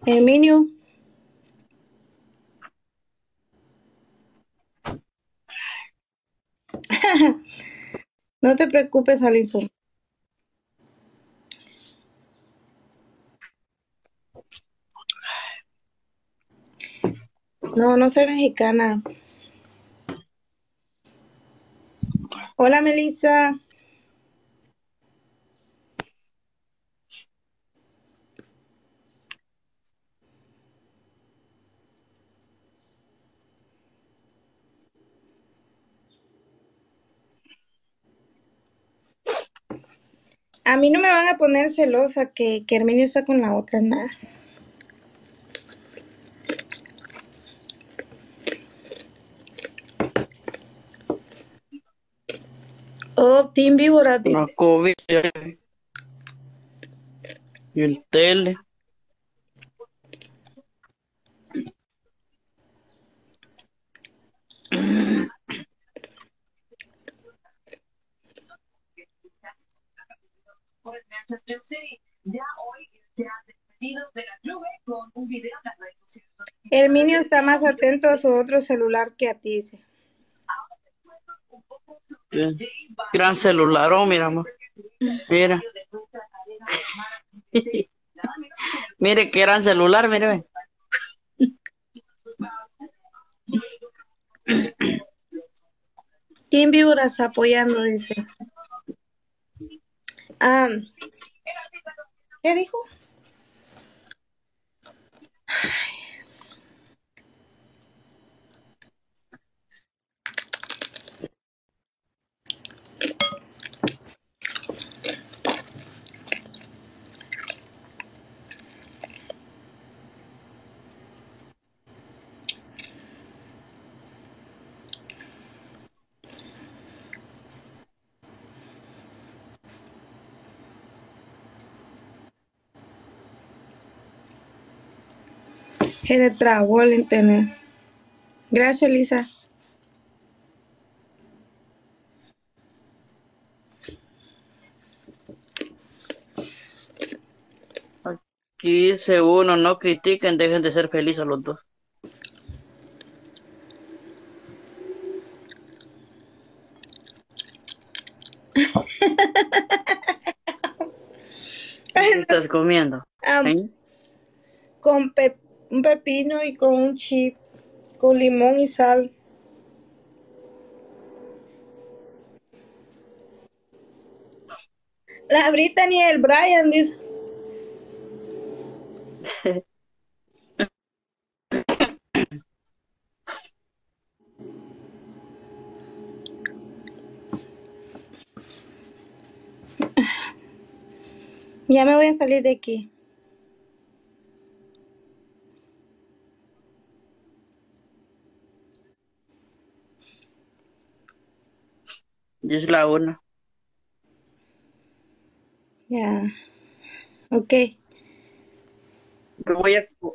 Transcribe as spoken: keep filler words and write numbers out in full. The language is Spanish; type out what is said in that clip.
Herminio, no te preocupes, Alison. No, no soy mexicana. Hola, Melissa. A mí no me van a poner celosa que, que Herminio está con la otra, nada. Oh, Team Víbora. Una COVID y el tele. Herminio está más atento a su otro celular que a ti, dice. ¿Qué? Gran celular, oh, mira, amor. Mira. Mire qué gran celular, mire. Ve. Team Víbora está apoyando, dice. Ah, ¿qué dijo? Se le trabó el internet. Gracias, Lisa. Aquí dice uno, no critiquen, dejen de ser felices los dos. ¿Qué estás comiendo? Ah, ¿Eh? con pe- un pepino y con un chip, con limón y sal. La Brittany y el Brian, dice. Ya me voy a salir de aquí. Y es la una. Ya, ok. Me voy a